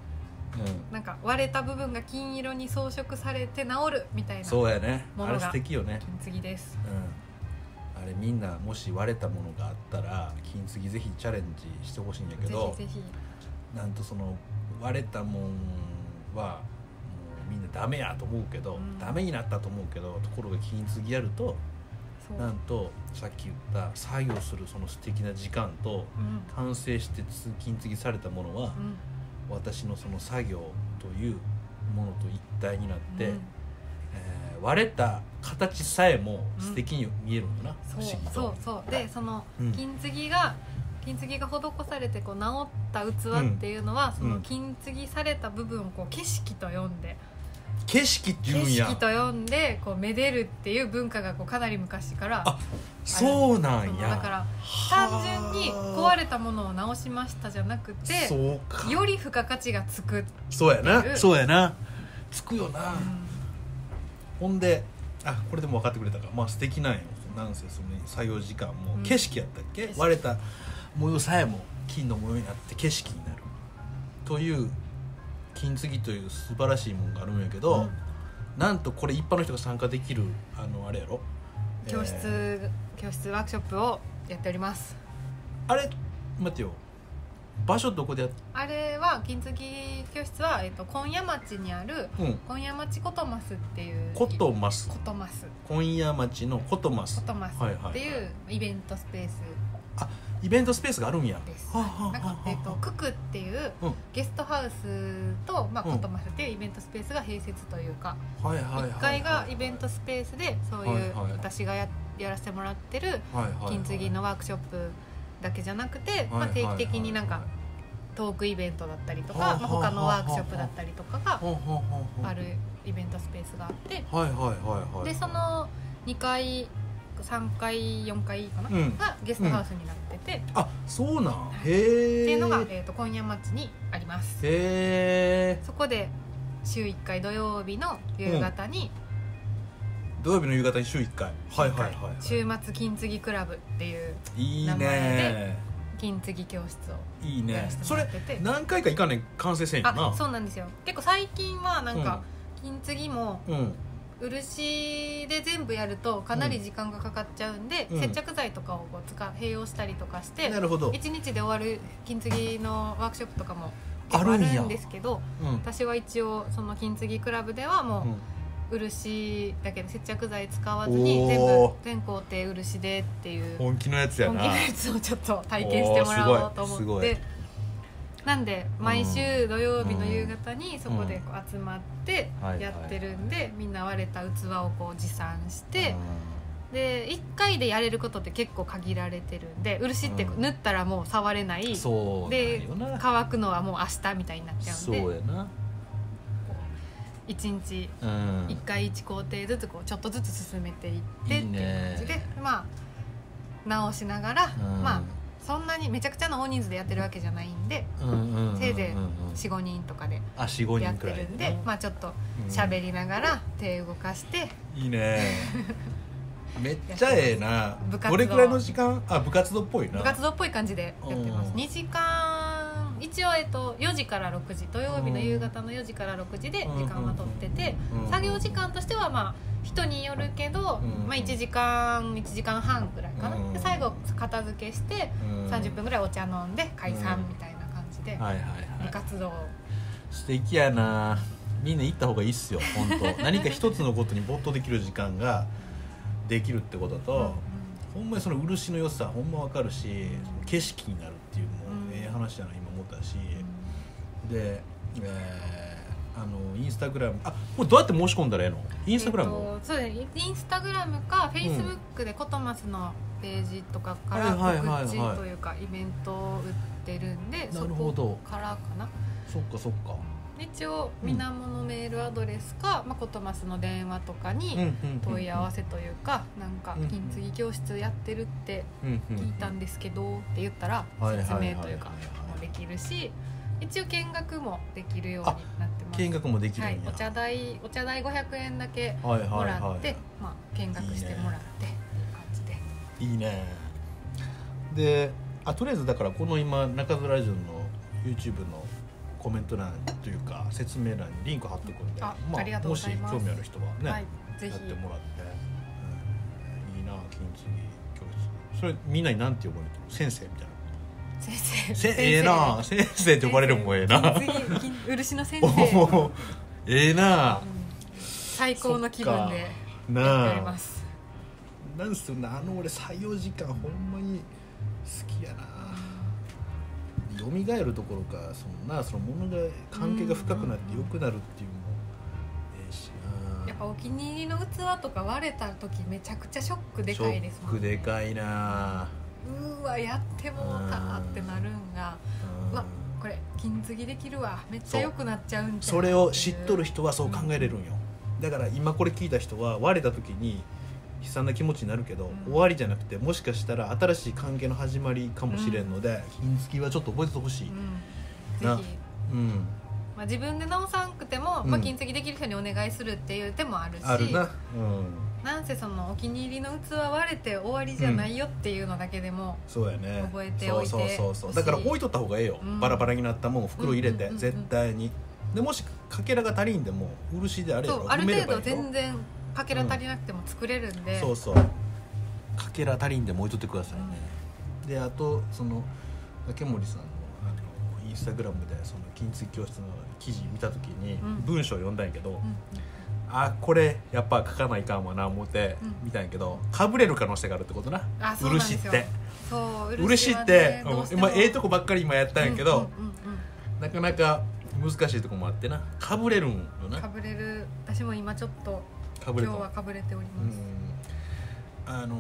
うん、なんか割れた部分が金色に装飾されて治るみたいなそうやね、 ものがあれ素敵よね。 金継ぎです、 うん、あれみんなもし割れたものがあったら金継ぎぜひチャレンジしてほしいんやけど、 ぜひぜひなんとその割れたもんはもうみんなダメやと思うけど、うん、ダメになったと思うけど、ところが金継ぎやるとなんとさっき言った作業するその素敵な時間と、うん、完成して金継ぎされたものは、うん、私のその作業というものと一体になって、うん、えー、割れた形さえも素敵に見えるんだな、うん、不思議と。 そうそうでその金継ぎが、うん、金継ぎが施されてこう治った器っていうのは、うん、その金継ぎされた部分をこう景色と呼んで、 景色って言うんや。 景色と呼んでこうめでるっていう文化がこうかなり昔からあそうなんや。 だから単純に壊れたものを直しましたじゃなくて、 そうか、 より付加価値がつくっていう。 そうやな、そうやな、つくよな、うん、ほんであこれでも分かってくれたか、まあ素敵なんよ。なんせその作業時間も、うん、景色やったっけ、割れた模様さえも金の模様になって景色になるという金継ぎという素晴らしいものがあるんやけど、うん、なんとこれ一般の人が参加できるあのあれやろ、 教室、えー、教室ワークショップをやっております。 あれ待ってよ、場所どこでやっあれは金継ぎ教室は、えー、と今夜町にある、うん、今夜町コトマスっていうコトマスコトマス今夜町のコトマスコトマスっていうイベントスペース、 あイベントスペースがあるんや。 ですなんか、えー、とククっていう、うん、ゲストハウスと、まあ、コトマスっていうイベントスペースが併設というか、うん、いっかいがイベントスペースでそういう、はいはい、私が や, やらせてもらってる金継ぎのワークショップだけじゃなくて、はいはいまあ、定期的になんかトークイベントだったりとか、はいはいまあ、他のワークショップだったりとかがあるイベントスペースがあって、 はいはいはいはい、 でそのにかいさんかいよんかいかな、うん、がゲストハウスになってて、 うん、あそうなんへえっていうのが、えー、と今夜町にあります。 へえ。そこで週いっかい土曜日の夕方に、 うん、土曜日の夕方に週いっかい、はいはいはい、はい、 週末金継ぎクラブっていう名前で金継ぎ教室をいいね。それ何回か行かねん完成せんよな。 あそうなんですよ。結構最近はなんか、うん、金継ぎも、うん漆で全部やるとかなり時間がかかっちゃうんで、うん、接着剤とかをこう使併用したりとかして、なるほどいちにちで終わる金継ぎのワークショップとかも結構あるんですけど、うん、私は一応その金継ぎクラブではもう、うん、漆だけで接着剤使わずに全部全工程漆でっていう本気のやつやな。 本気のやつをちょっと体験してもらおうと思って、なんで毎週土曜日の夕方にそこでこう集まってやってるんで、みんな割れた器をこう持参して、でいっかいでやれることって結構限られてるんで、漆って縫ったらもう触れない、で乾くのはもう明日みたいになっちゃうんで、 そうやな、 いちにちいっかいいち工程ずつこうちょっとずつ進めていってっていう感じで、まあ直しながら、まあそんなにめちゃくちゃな大人数でやってるわけじゃないんで、せいぜい よん,ご 人とかでやってるんで、まあちょっと喋りながら手動かして、 いいねめっちゃええな。どれくらいの時間？あ、部活動っぽいな。 部活動っぽい感じでやってます。にじかん一応、えっと、よじからろくじ、土曜日の夕方のよじからろくじで時間は取ってて、作業時間としてはまあ人によるけど、まあ、いちじかんいちじかんはんぐらいかな、で最後片付けしてさんじゅっぷんぐらいお茶飲んで解散みたいな感じで部活動。 素敵やな。みんな行った方がいいっすよ本当何か一つのことに没頭できる時間ができるってことと、うんうん、ほんまにその漆の良さほんま分かるし、景色になるっていうもう、うん、ええ話だな今思ったし、うん、で、えー、あのインスタグラム、あ、これどうやって申し込んだらええの？インスタグラム、えー、とそうです。インスタグラムかフェイスブックでコトマスのページとかから告知というかイベントを売ってるんで、そこからかな。 そっかそっか。 一応みなものメールアドレスか、うん、まあ、コトマスの電話とかに問い合わせというか、なんか金継ぎ教室やってるって聞いたんですけどって言ったら説明というかもできるし、一応見学もできるようになってます。 見学もできるんや、はい、 お茶代お茶代ごひゃくえんだけもらって、はいはいはい、まあ、見学してもらっていい感じでいいね。で、あ、とりあえずだからこの今中津ラジオの YouTube のコメント欄というか説明欄にリンク貼っとくんで、 あ、まあ、ありがとうございます。 もし興味ある人はね、 はい、ぜひやってもらって、うん、いいな金継ぎ教室。それみんなに何て呼ばれてる？先生みたいな。 先生。 せええな、先生って呼ばれるもんええな。 漆の先生。 ええな、うん、 最高の気分でやっております。 なんすよな、あの俺採用時間ほんまに好きやな。蘇るどころかそのな、そのものが関係が深くなって良くなるっていうのもええしな。 やっぱお気に入りの器とか割れた時めちゃくちゃショックでかいですもんね。 ショックでかいな。 うわやってもうたってなるんが、うわこれ金継ぎできるわ、めっちゃ良くなっちゃうんちゃう。 それを知っとる人はそう考えれるんよ、うん、だから今これ聞いた人は割れた時に悲惨な気持ちになるけど、うん、終わりじゃなくてもしかしたら新しい関係の始まりかもしれんので、うん、金継ぎはちょっと覚えててほしい、 うん、ぜひ、うんまあ、自分で直さんくても、うんまあ、金継ぎできる人にお願いするっていう手もあるし、 あるな、うん、 なんせそのお気に入りの器割れて終わりじゃないよっていうのだけでも、 うん、そうやね、 覚えておいてほしい。 そうそうそうそう、だから置いとった方がええよ、うん、バラバラになったもんを袋入れて、うんうんうんうん、絶対に。でもしかけらが足りんでも漆であれやろ、 そうある程度全然かけら足りなくても作れるんで、 うん、そうそうかけら足りんでも置いとってくださいね、うん、であとその竹森さんのあのインスタグラムでその金継ぎ教室の記事見た時に文章を読んだんやけど、うんうん、あこれやっぱ書かないかんわな思って見たんやけど、かぶれる可能性があるってことな、漆って。 そう漆って、うん、今ええとこばっかり今やったんやけど、うんうんうんうん、なかなか難しいとこもあってな、かぶれるんよな。 かぶれる。私も今ちょっと今日はかぶれております。 うんあの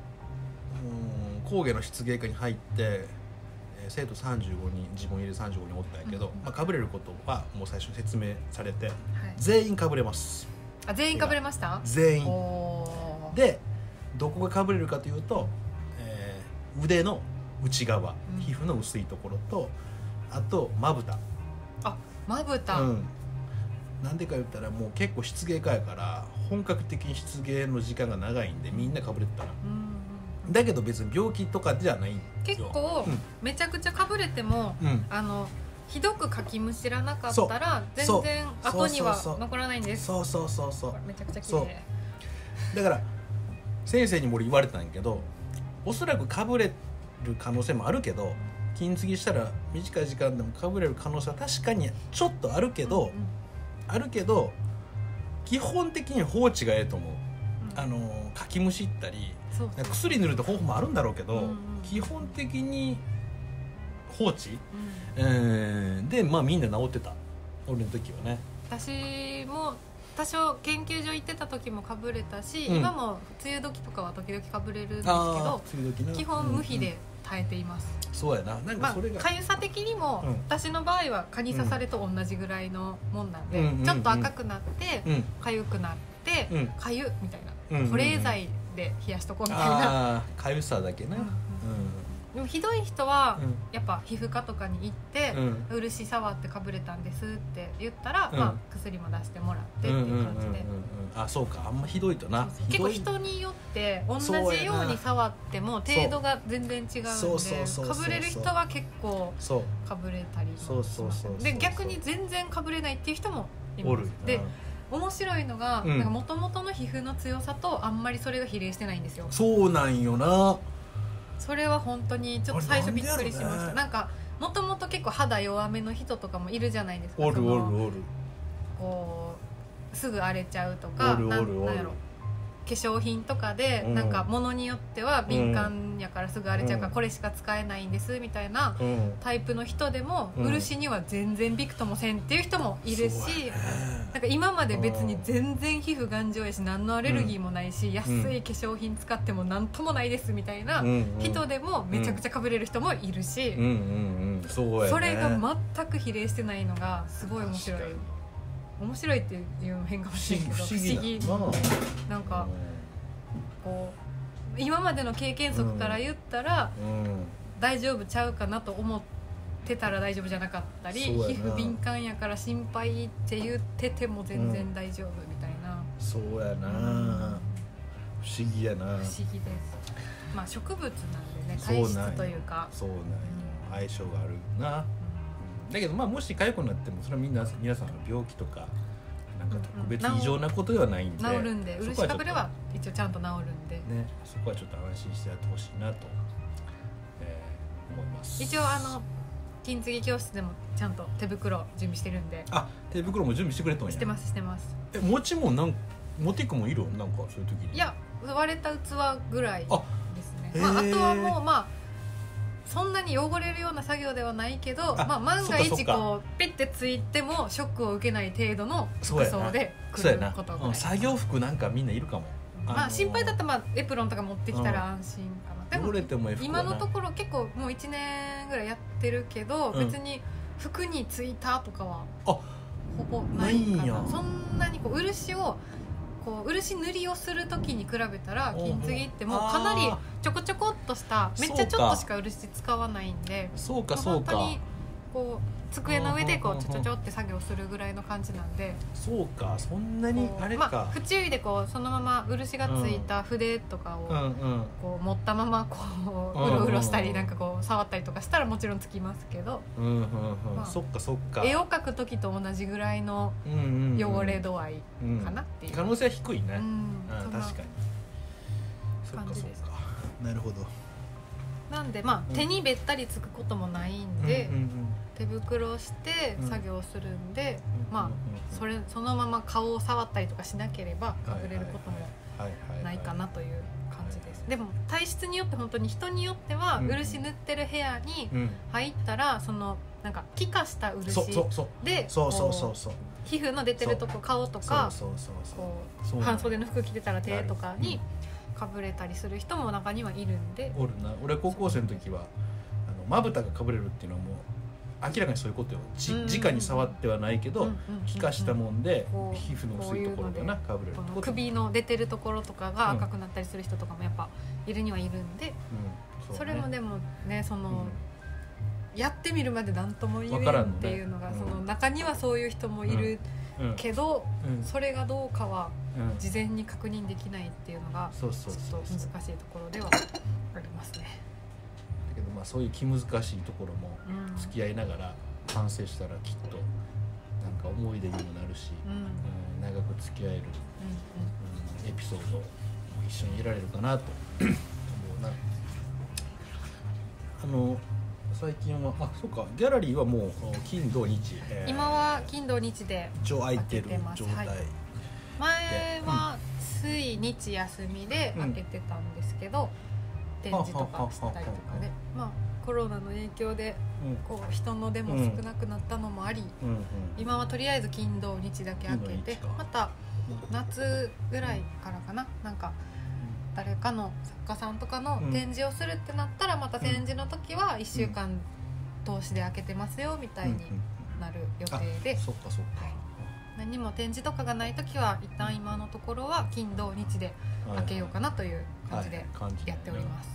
工芸の漆芸科に入って、えー、生徒さんじゅうごにん、自分入れさんじゅうごにんおったんやけど、うんまあ、かぶれることはもう最初に説明されて、はい、全員かぶれます。 あ、全員かぶれました？ 全員で、どこがかぶれるかというと、えー、腕の内側、うん、皮膚の薄いところと、あとまぶた。 あ、まぶた、うん、 なんでか言ったらもう結構漆芸家やから本格的に漆芸の時間が長いんでみんなかぶれてたら、うん、だけど別に病気とかじゃないんよ。 結構、うん、めちゃくちゃかぶれても、うん、あのひどくかきむしらなかったら全然後には残らないんです。 そうそうそうそう、 めちゃくちゃ綺麗だから先生にも俺言われたんやけど、おそらくかぶれる可能性もあるけど、金継ぎしたら短い時間でもかぶれる可能性は確かにちょっとあるけど、うんうん、あるけど基本的に放置がええと思う、うん、あのかきむしったりそうそう薬塗るって方法もあるんだろうけど、うんうん、基本的に放置、うんえー、でまあみんな治ってた。俺の時はね。 私も多少研究所行ってた時もかぶれたし、うん、今も梅雨時とかは時々かぶれるんですけど、基本無比で耐えています、 うんうん、そうやな。なんかそれが、 まあ、かゆさ的にも、うん、私の場合は蚊に刺されと同じぐらいのもんなんで、うん、ちょっと赤くなってかゆ、うん、くなってかゆ、うん、みたいな、うん、保冷剤で冷やしとこうみたいなかゆさだけな、うんうんでもひどい人はやっぱ皮膚科とかに行って、うん、漆触ってかぶれたんですって言ったら、うんまあ、薬も出してもらってっていう感じで、うんうんうんうん、 あそうか、あんまひどいとな。 そうそう結構人によって同じように触っても程度が全然違うんで、かぶれる人は結構かぶれたりしますで、逆に全然かぶれないっていう人もいます。で面白いのがもともとの皮膚の強さとあんまりそれが比例してないんですよ。 そうなんよな。 それは本当にちょっと最初びっくりしました。なんかもともと結構肌弱めの人とかもいるじゃないですか。 おるおるおる。 こうすぐ荒れちゃうとか、おるおるおるなんやろ、化粧品とかで、うん、なんか物によっては敏感やからすぐ荒れちゃうから、うん、これしか使えないんですみたいなタイプの人でも、うん、漆には全然びくともせんっていう人もいるし、なんか今まで別に全然皮膚頑丈やし何のアレルギーもないし、うん、安い化粧品使っても何ともないですみたいな人でもめちゃくちゃかぶれる人もいるし、うんうんうん、そうやね、それが全く比例してないのがすごい面白い。面白いっていうの変かもしれないけど不思議、不思議なんかこう今までの経験則から言ったら、うんうん、大丈夫ちゃうかなと思ってたら大丈夫じゃなかったり、皮膚敏感やから心配って言ってても全然大丈夫みたいな、 うん、そうやな、うん、不思議やな。不思議です。まあ植物なんでね、体質というかそうなんよ、うん、相性があるな、うんだけどまあもし痒くなってもそれはみんな皆さんの病気とかなんか特別異常なことではないんで、 治るんで漆かぶれは一応ちゃんと治るんでね、そこはちょっと安心してやってほしいなと、えー、思います。 一応あの金継ぎ教室でもちゃんと手袋準備してるんで。 あ、手袋も準備してくれたんや。 してますしてます。 え、餅もなん持っていくもいるなんかそういう時に。 いや、割れた器ぐらいですね。あ、まあ、あとはもうまあそんなに汚れるような作業ではないけど、まあ、万が一こうピッてついてもショックを受けない程度の服装で来ることぐらい。 作業服なんかみんないるかも。 まあ心配だったらまあエプロンとか持ってきたら安心かな。でも汚れても今のところ結構もういちねんぐらいやってるけど、別に服についたとかはほぼないかな。そんなにこう漆をこう漆塗りをする時に比べたら金継ぎってもうかなりちょこちょこっとしためっちゃちょっとしか漆使わないんで、 そうかそうか、 本当にこう机の上でこうちょちょちょって作業するぐらいの感じなんで。 そうか、そんなにあれか、 まあ、不注意でこうそのまま漆がついた筆とかをこう持ったままこううろうろしたりなんかこう触ったりとかしたらもちろんつきますけど、 うんうんうん、まあ、そっかそっか、 絵を描く時と同じぐらいの汚れ度合いかなっていう、 可能性は低いね、 うん、 確かにそっかそっか、なるほど。 なんでまあ、うん、手にべったりつくこともないんで、うんうんうん、手袋をして作業するんで、うん、まあそれそのまま顔を触ったりとかしなければかぶれることもないかなという感じです。でも体質によって本当に人によっては漆塗ってる部屋に入ったらそのなんか気化した漆で皮膚の出てるとこ顔とか半袖の服着てたら手とかにかぶれたりする人も中にはいるんで。 おるな。俺高校生の時はまぶたがかぶれるっていうのはもう明らかにそういうことよ。じ、うんうん、直に触ってはないけど、うんうんうん、気化したもんで皮膚の薄いところかなかぶれる。 首の出てるところとかが赤くなったりする人とかもやっぱいるにはいるんで、うん そ, ね、それもでもねその、うん、やってみるまで何とも言えんっていうのが、ね、その中にはそういう人もいるけど、うんうん、それがどうかは事前に確認できないっていうのがちょっと難しいところではありますね。 だけどまあそういう気難しいところも付き合いながら完成したらきっとなんか思い出にもなるし、うんうん、長く付き合える、うんうん、エピソードも一緒にいられるかなと思うな。あの最近はあそうかギャラリーはもう金土日、 えー、今は金土日で一応空いてる状態、はい、 前は水日休みで開けてたんですけど、うん、展示とかしたりとかで、まあコロナの影響でこう人の出も少なくなったのもあり、うんうんうん、今はとりあえず金土日だけ開けて、また夏ぐらいからかな、なんか誰かの作家さんとかの展示をするってなったらまた展示の時はいっしゅうかん通しで開けてますよみたいになる予定で、 そっかそっか、はい、 何も展示とかがない時は一旦今のところは金土日で開けようかなという感じでやっております。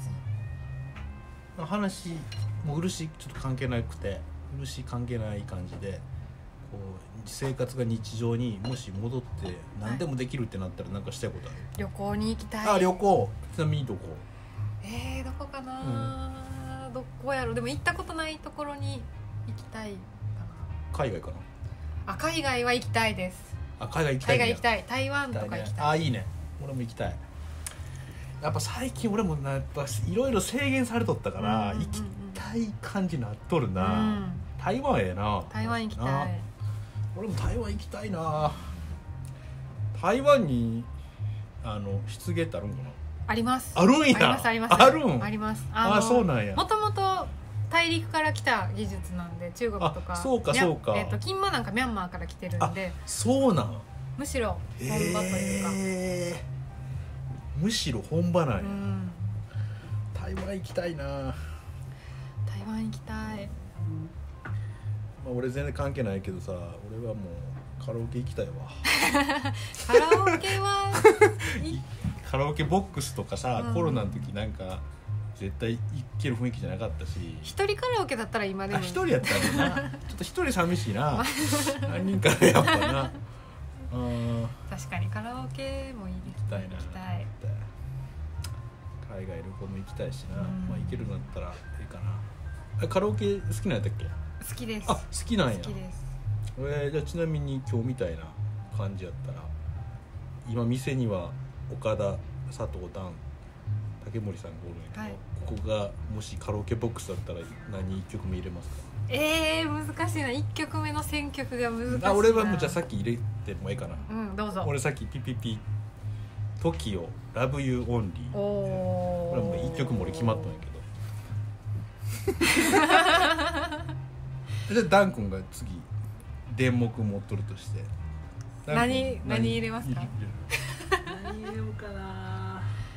話もう漆ちょっと関係なくて漆関係ない感じでこう生活が日常にもし戻って何でもできるってなったら何かしたいことある？ 旅行に行きたい。 あ、旅行。ちなみにどこ？ えー、どこかな、うん、どこやろ。でも行ったことないところに行きたいかな。海外かな。 あ、海外は行きたいです。 あ、海外行きたい。 海外行きたい。台湾とか行きたい、ね、 あ、いいね。俺も行きたい。やっぱ最近俺もやっぱいろいろ制限されとったから、うんうんうん、行きたい感じになっとるな、うん、台湾ええな。 台湾行きたい。 俺も台湾行きたいな。台湾にあの漆芸ってあるんかな。 あります。 あるんや。 ありますあります。 あるん。 あります。 ああ、そうなんや。 もともと大陸から来た技術なんで、中国とか。 そうかそうか。 えっと金馬なんかミャンマーから来てるんで。 そうなん。 むしろ本場というか。 えーむしろ本場なんや、うん、台湾行きたいな。台湾行きたい、 まあ、俺全然関係ないけどさ、俺はもうカラオケ行きたいわカラオケはカラオケボックスとかさ、うん、コロナの時なんか絶対行ける雰囲気じゃなかったし、 一人カラオケだったら今でも一人やったらなちょっと一人寂しいな何人かやっぱな確かにカラオケもいい行きたいな。行きたい。海外旅行も行きたいしな、うん、まあ行けるんだったらいいかな。カラオケ好きなんやったっけ？ 好きです。 あ、好きなんや。 好きです。 えー、じゃあちなみに今日みたいな感じやったら今店には岡田、佐藤、ダン、竹森さんがおるんやけど、はい、ここがもしカラオケボックスだったら何いっきょくめ入れますか？ えー、難しいな。いっきょくめの選曲が難しいな。 あ、俺はもうじゃあさっき入れてもいいかな。 うん、どうぞ。 俺さっきピピピトキオラブユーオンリー。おこれもういっきょくも俺決まったんやけどじゃあダン君が次電目持っとるとして何何入れますか？ 何入れようかな。いや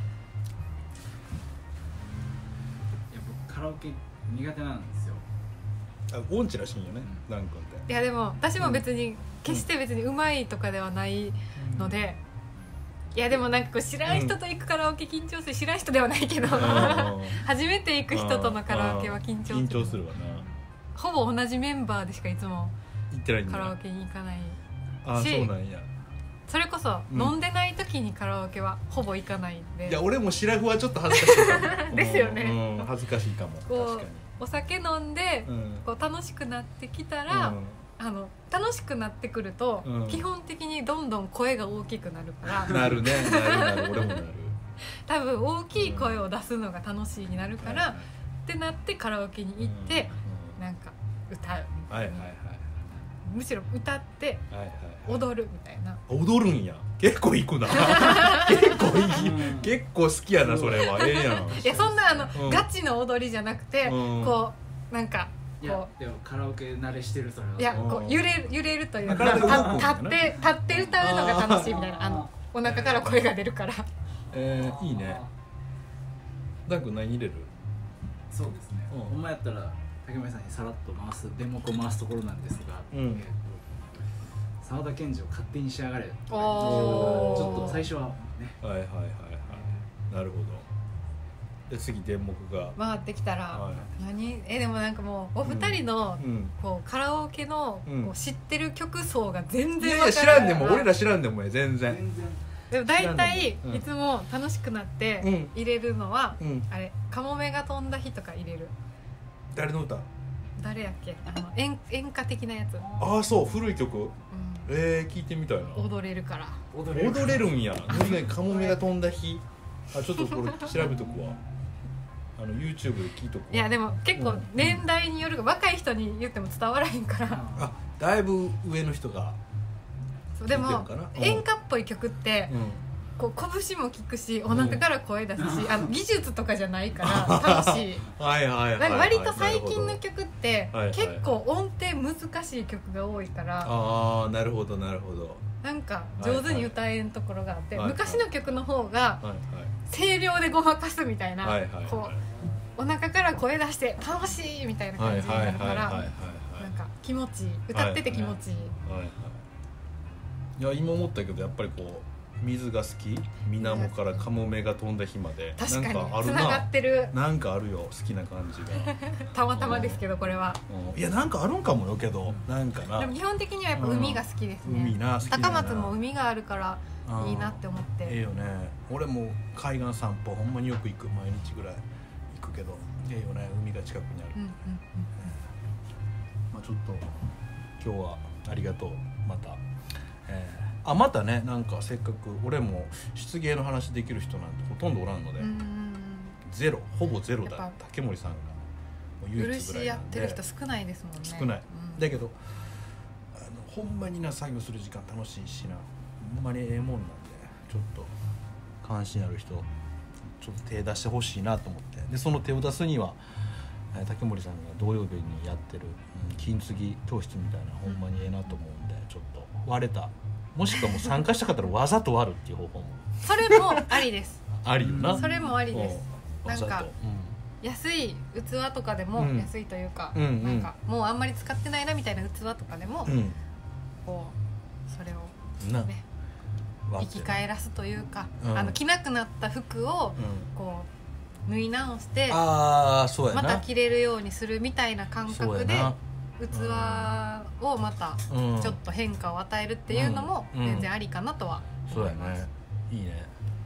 僕カラオケ苦手なんですよ。 あ、音痴らしいんよね、うん、ダン君って。 いやでも私も別に、うん、決して別にうまいとかではないので、うん、いやでもなんかこう知らん人と行くカラオケ緊張する。知らん人ではないけど初めて行く人とのカラオケは緊張する。 緊張するわな。 ほぼ同じメンバーでしかいつも行ってないんだ。 カラオケに行かないし。 あ、そうなんや。 それこそ、うん、飲んでない時にカラオケはほぼ行かないんで。 いや俺もシラフはちょっと恥ずかしいかもですよね、 うん、恥ずかしいかも。確かにお酒飲んで、うん、こう楽しくなってきたら、うん、あの楽しくなってくると、うん、基本的にどんどん声が大きくなるからなるね。なるなる。俺もなる。 多分大きい声を出すのが楽しいになるから、うん、ってなってカラオケに行って、うん、なんか歌う、 はいはいはい、 むしろ歌って踊るみたいな。 踊るんや。結構行くな結構いい、うん、結構好きやなそれは。ええやん。 いやそんなあの、うん、ガチの踊りじゃなくて、うん、こうなんかいやでもカラオケ慣れしてるそれは。 いやこう揺れる揺れるというか立って立って歌うのが楽しいみたいな。あのお腹から声が出るから。 えー、いいね。ダン君何入れる？ そうですね。ほんまやったら竹森さんにさらっと回す電目を回すところなんですが、うん、沢田研二を勝手に仕上がれ。ちょっと最初はね。 はいはいはいはい。なるほど。で次電目が回ってきたら、はい、何えでもなんかもうお二人の、うん、こうカラオケの、うん、こう知ってる曲層が全然分からない。いやいや知らんでも俺ら知らんでも全然。全然でも大体、うん、いつも楽しくなって入れるのは、うん、あれカモメが飛んだ日とか入れる。 誰の歌？ 誰やっけ？あの 演, 演歌的なやつ。 ああそう古い曲、うん、えー、聞いてみたいな。 踊れるから踊れる, 踊れるんや。カモメが飛んだ日。あちょっとこれ調べとくわ。あの YouTube で聞いとくわ。 いやでも結構年代によるが、うん、若い人に言っても伝わらへんからあだいぶ上の人がそうでも演歌っぽい曲って、うん、こう拳も効くしお腹から声出すし、うん、あの技術とかじゃないから楽しいはいはいはい、はい、 割と最近の曲って結構音程難しい曲が多いから、 ああなるほどなるほど。 なんか上手に歌えんところがあって、はいはい、昔の曲の方が声量でごまかすみたいな、はいはいはい、こうお腹から声出して楽しいみたいな感じになるからなんか気持ちいい。歌ってて気持ちいい。はいはいはい、 いや今思ったけどやっぱりこう水が好き水面からカモメが飛んだ日まで確かになんかあるな。つながってる。 なんかあるよ好きな感じがたまたまですけどこれは、 うん、いやなんかあるんかもよけど、うん、なんかな。 でも基本的にはやっぱ海が好きですね、うん、海な好きな。高松も海があるからいいなって思って。 ええよね。俺も海岸散歩ほんまによく行く。毎日ぐらい行くけどええよね。海が近くにある、うんうんうん、まあ、ちょっと今日はありがとう。またえー、あまたねなんかせっかく俺も出芸の話できる人なんてほとんどおらんので、うん、ゼロほぼゼロだ。竹森さんが唯一ぐらいなんで。漆やってる人少ないですもんね。 少ない、うん、だけどあのほんまにな作業する時間楽しいしな。ほんまにええもんなんでちょっと関心ある人ちょっと手出してほしいなと思って。でその手を出すには竹森さんが土曜日にやってる、うん、金継ぎ教室みたいなほんまにええなと思うんでちょっと割れたもしくはもう参加したかったらわざと割るっていう方法もそれもありです。 ありよな。 それもありです。なんか、うん、安い器とかでも、うん、安いというか、うんうん、なんかもうあんまり使ってないなみたいな器とかでも、うん、こうそれをね生き返らすというか、うん、あの着なくなった服を、うん、こう縫い直してあそうやなまた着れるようにするみたいな感覚で器をまたちょっと変化を与えるっていうのも全然ありかなとは思います。 そうやね。いいね。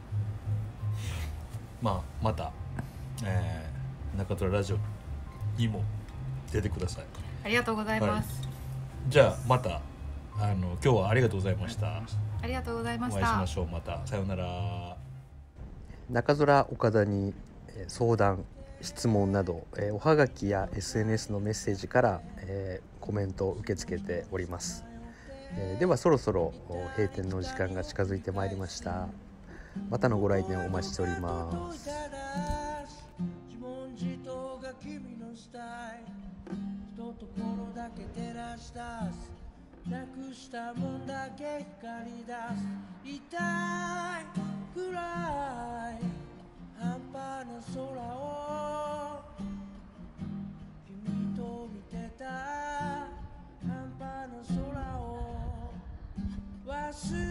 まあまた、えー、中虎ラジオにも出てください。 ありがとうございます、はい、 じゃあまたあの今日はありがとうございました。 ありがとうございました。 お会いしましょう。またさようなら。 中空岡田に相談質問などおはがきや エスエヌエス のメッセージから、えー、コメントを受け付けております、えー、ではそろそろ閉店の時間が近づいてまいりました。またのご来店をお待ちしております。自問自答が君のスタイル、ひとところだけ照らし出す、なくしたもんだけ光り出す、痛いくらい半端な空を君と見てた、半端な空を忘れ